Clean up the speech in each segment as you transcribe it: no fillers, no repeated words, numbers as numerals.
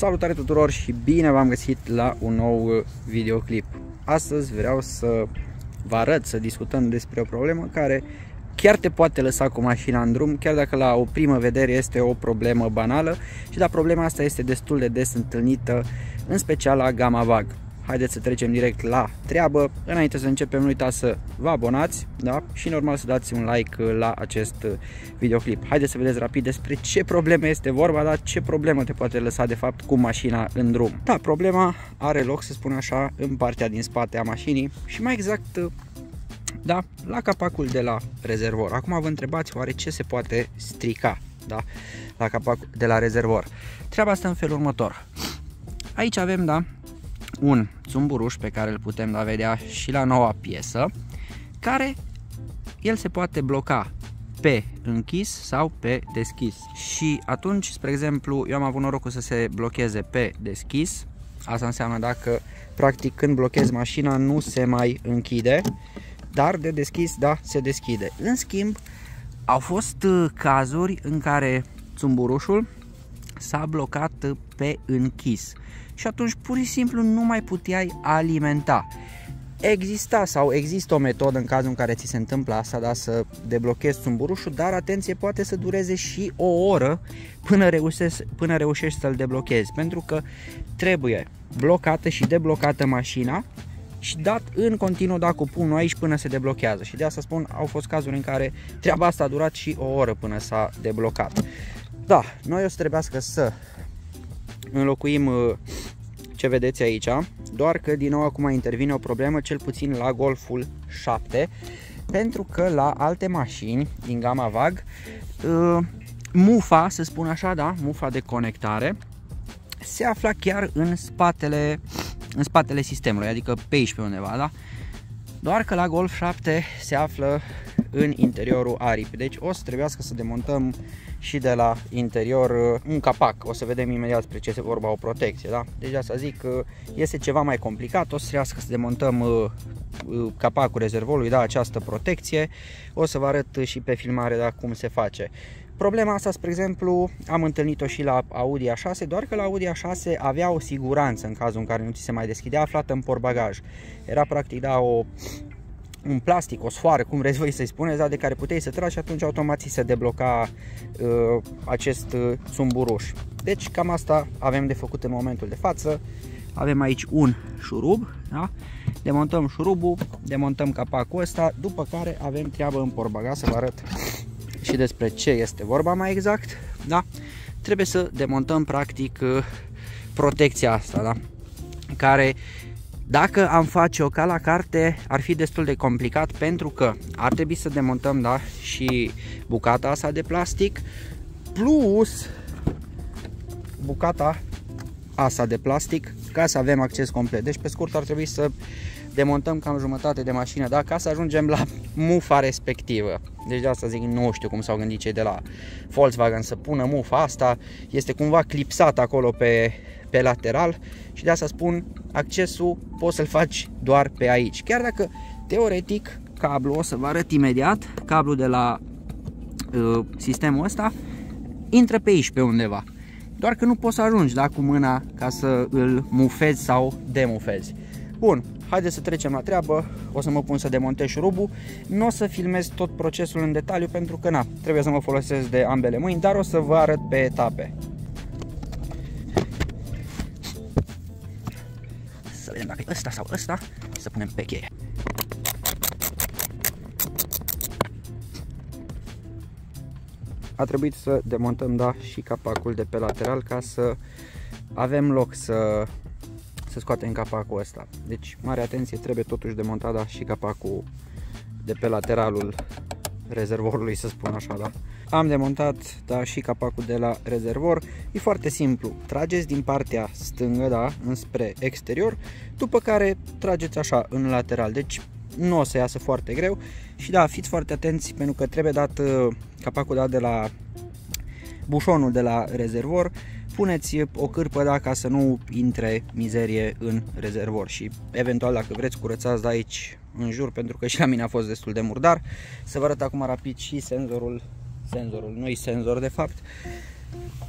Salutare tuturor și bine v-am găsit la un nou videoclip. Astăzi vreau să vă arăt, să discutăm despre o problemă care chiar te poate lăsa cu mașina în drum, chiar dacă la o primă vedere este o problemă banală, și da, problema asta este destul de des întâlnită, în special la gama VAG. Haideți să trecem direct la treabă. Înainte să începem, nu uitați să vă abonați, da? Și normal să dați un like la acest videoclip. Haideți să vedeți rapid despre ce probleme este vorba, da? Ce problemă te poate lăsa de fapt cu mașina în drum. Da, problema are loc, să spun așa, în partea din spate a mașinii și mai exact, da, la capacul de la rezervor. Acum vă întrebați oare ce se poate strica, da, la capacul de la rezervor. Treaba asta în felul următor. Aici avem, da, un țumburuș pe care îl putem vedea și la noua piesă, care el se poate bloca pe închis sau pe deschis. Și atunci, spre exemplu, eu am avut norocul să se blocheze pe deschis. Asta înseamnă dacă practic când blochezi mașina nu se mai închide, dar de deschis, da, se deschide. În schimb, au fost cazuri în care țumburușul s-a blocat pe închis și atunci pur și simplu nu mai puteai alimenta. Exista sau există o metodă în cazul în care ți se întâmplă asta, da, să deblochezi țumburușul, dar atenție, poate să dureze și o oră până reușești să-l deblochezi, pentru că trebuie blocată și deblocată mașina și dat în continuu, da, cu pumnul aici până se deblochează. Și de asta spun, au fost cazuri în care treaba asta a durat și o oră până s-a deblocat. Da, noi o să trebuiască să înlocuim ce vedeți aici, doar că din nou acum intervine o problemă, cel puțin la Golful 7, pentru că la alte mașini din gama VAG, mufa, să spun așa, da, mufa de conectare se afla chiar în spatele sistemului, adică pe aici pe undeva, da? Doar că la Golf 7 se află în interiorul aripii, deci o să trebuiască să demontăm și de la interior un capac. O să vedem imediat despre ce se vorba, o protecție, da? Deci asta zic că este ceva mai complicat, o să trebuiască să demontăm capacul rezervorului, da, această protecție. O să vă arăt și pe filmare, da, cum se face. Problema asta, spre exemplu, am întâlnit-o și la Audi A6, doar că la Audi A6 avea o siguranță în cazul în care nu ți se mai deschidea, aflată în portbagaj. Era practic, da, un plastic, o sfoară, cum vreți voi să-i spuneți, da, de care puteai să tragi și atunci automat ți se debloca acest țumburuș. Deci cam asta avem de făcut în momentul de față. Avem aici un șurub, da? Demontăm șurubul, demontăm capacul ăsta, după care avem treabă în portbagaj, să vă arăt și despre ce este vorba mai exact, da? Trebuie să demontăm practic protecția asta, da? Care, dacă am face-o ca la carte, ar fi destul de complicat, pentru că ar trebui să demontăm, da, și bucata asta de plastic plus bucata asta de plastic ca să avem acces complet. Deci pe scurt ar trebui să demontăm cam jumătate de mașină, da, ca să ajungem la mufa respectivă. Deci de asta zic, nu știu cum s-au gândit cei de la Volkswagen să pună mufa asta, este cumva clipsat acolo pe lateral și de asta spun, accesul poți să-l faci doar pe aici. Chiar dacă teoretic cablul, o să vă arăt imediat, cablul de la sistemul ăsta intră pe aici pe undeva. Doar că nu poți să ajungi, da, cu mâna ca să îl mufezi sau demufezi. Bun, haideți să trecem la treabă. O să mă pun să demontez șurubul. Nu o să filmez tot procesul în detaliu pentru că na, trebuie să mă folosesc de ambele mâini, dar o să vă arăt pe etape. Să vedem dacă e ăsta sau ăsta și să punem pe cheie. A trebuit să demontăm, da, și capacul de pe lateral ca să avem loc să scoatem capacul ăsta. Deci, mare atenție, trebuie totuși demontat, da, și capacul de pe lateralul rezervorului, să spun așa, da. Am demontat, da, și capacul de la rezervor. E foarte simplu. Trageți din partea stângă, da, înspre exterior, după care trageți așa în lateral. Deci nu o să iasă foarte greu și da, fiți foarte atenți pentru că trebuie dat capacul, da, de la bușonul de la rezervor. Puneți o cârpă, da, ca să nu intre mizerie în rezervor și eventual dacă vreți curățați de aici în jur, pentru că și la mine a fost destul de murdar. Să vă arăt acum rapid și senzorul, nu-i senzor de fapt.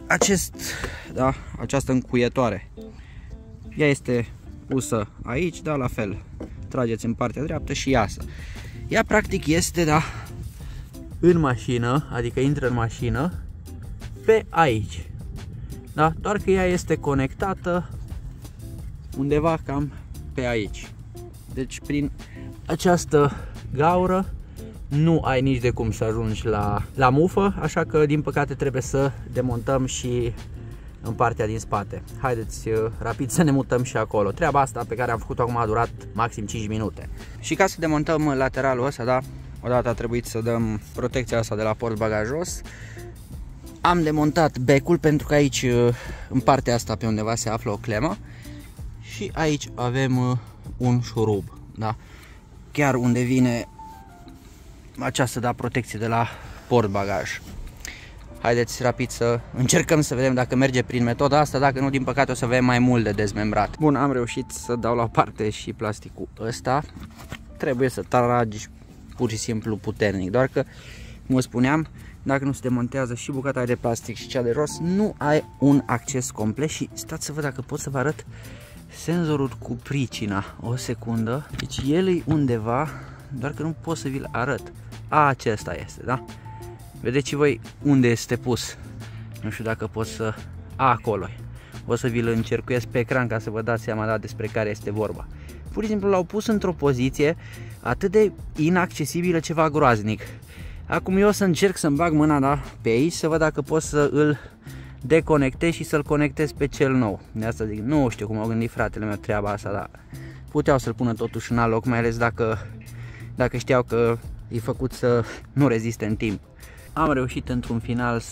această încuietoare. Ea este pusă aici, da, la fel. Trageți în partea dreaptă și iasă. Ea practic este, da, în mașină, adică intră în mașină pe aici. Da? Doar că ea este conectată undeva cam pe aici. Deci prin această gaură nu ai nici de cum să ajungi la mufă, așa că din păcate trebuie să demontăm și în partea din spate. Haideți rapid să ne mutăm și acolo. Treaba asta pe care am făcut-o acum a durat maxim 5 minute. Și ca să demontăm lateralul ăsta, da, odată a trebuit să dăm protecția asta de la portbagajos. Am demontat becul pentru că aici, în partea asta pe undeva se află o clemă și aici avem un șurub, da? Chiar unde vine această, da, protecție de la portbagaj. Haideți rapid să încercăm să vedem dacă merge prin metoda asta, dacă nu, din păcate o să avem mai mult de dezmembrat. Bun, am reușit să dau la o parte și plasticul ăsta. Trebuie să tragi pur și simplu puternic, doar că, cum spuneam, dacă nu se demontează și bucata de plastic și cea de jos, nu ai un acces complet. Și stați să văd dacă pot să vă arăt senzorul cu pricina. O secundă. Deci el e undeva, doar că nu pot să vi-l arăt. Acesta este, da? Vedeți și voi unde este pus. Nu știu dacă pot să... acolo. O să vi-l încercuiesc pe ecran ca să vă dați seama, da, despre care este vorba. Pur și simplu l-au pus într-o poziție atât de inaccesibilă, ceva groaznic. Acum eu o să încerc să-mi bag mâna, da, pe aici, să văd dacă pot să îl deconectez și să-l conectez pe cel nou. De asta zic, nu știu cum au gândit fratele meu treaba asta, dar puteau să-l pună totuși în alt loc, mai ales dacă știau că e făcut să nu reziste în timp. Am reușit într-un final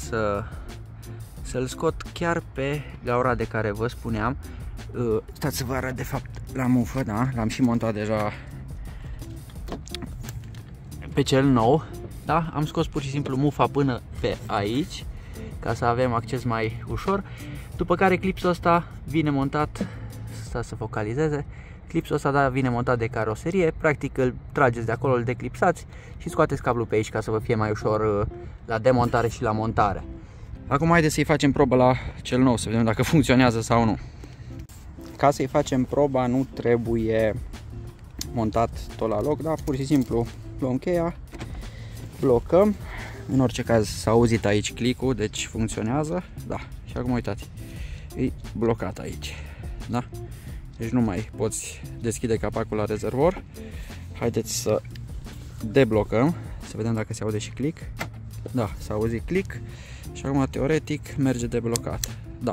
să-l scot chiar pe gaura de care vă spuneam. Stați să vă arăt de fapt la mufă, da, l-am și montat deja pe cel nou. Da, am scos pur și simplu mufa până pe aici, ca să avem acces mai ușor. După care clipsul ăsta vine montat, să focalizeze, clipsul ăsta, da, vine montat de caroserie. Practic îl trageți de acolo, îl declipsați și scoateți cablul pe aici ca să vă fie mai ușor la demontare și la montare. Acum haideți să-i facem probă la cel nou, să vedem dacă funcționează sau nu. Ca să-i facem proba nu trebuie montat tot la loc, da, pur și simplu luăm cheia, blocăm. În orice caz s-a auzit aici click-ul, deci funcționează. Da, și acum uitați, e blocat aici, da? Deci nu mai poți deschide capacul la rezervor. Haideți să deblocăm, să vedem dacă se aude și click. Da, s-a auzit click și acum teoretic merge deblocat. Da.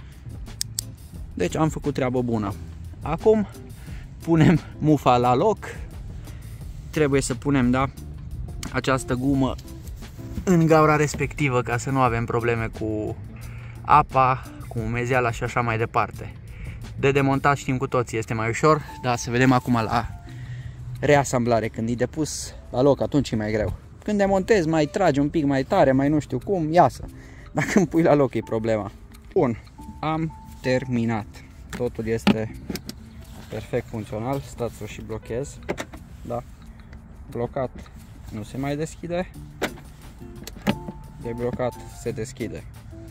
Deci am făcut treabă bună. Acum punem mufa la loc. Trebuie să punem, da, această gumă în gaura respectivă ca să nu avem probleme cu apa, cu umezeala și așa mai departe. De demontat știm cu toții, este mai ușor, dar să vedem acum la reasamblare, când e depus la loc, atunci e mai greu. Când demontezi, mai tragi un pic mai tare, mai nu știu cum, iasă. Dacă îmi pui la loc e problema. Bun, am terminat. Totul este perfect funcțional. Stați să și blochez. Da. Blocat nu se mai deschide. Deblocat se deschide.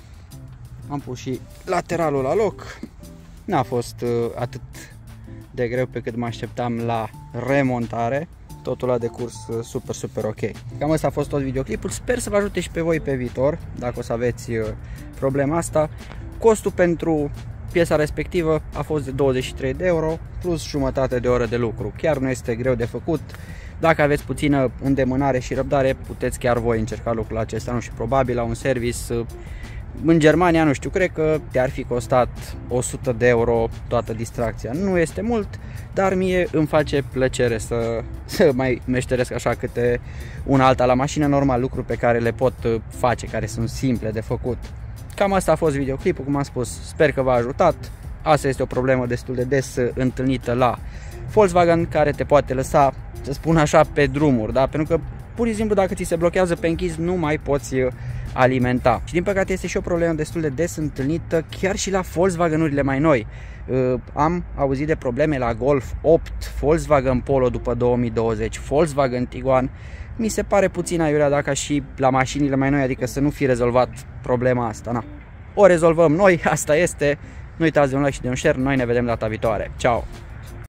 Am pus și lateralul la loc. N-a fost atât de greu pe cât mă așteptam la remontare. Totul a decurs super ok. Cam asta a fost tot videoclipul. Sper să vă ajute și pe voi pe viitor, dacă o să aveți problema asta. Costul pentru piesa respectivă a fost de 23 de euro plus jumătate de oră de lucru. Chiar nu este greu de făcut. Dacă aveți puțină îndemânare și răbdare, puteți chiar voi încerca lucrul acesta. Nu știu, probabil la un service în Germania, nu știu, cred că te-ar fi costat 100 de euro toată distracția. Nu este mult, dar mie îmi face plăcere să mai meșteresc așa câte una alta la mașină, normal, lucruri pe care le pot face, care sunt simple de făcut. Cam asta a fost videoclipul, cum am spus, sper că v-a ajutat. Asta este o problemă destul de des întâlnită la Volkswagen, care te poate lăsa, să spun așa, pe drumuri, da? Pentru că pur și simplu dacă ți se blochează pe închis nu mai poți alimenta. Și din păcate este și o problemă destul de des întâlnită chiar și la Volkswagen-urile mai noi. Am auzit de probleme la Golf 8, Volkswagen Polo după 2020, Volkswagen Tiguan. Mi se pare puțin aiurea dacă și la mașinile mai noi, adică să nu fi rezolvat problema asta. Na. o rezolvăm noi, asta este. Nu uitați de un like și de un share, noi ne vedem data viitoare. Ciao!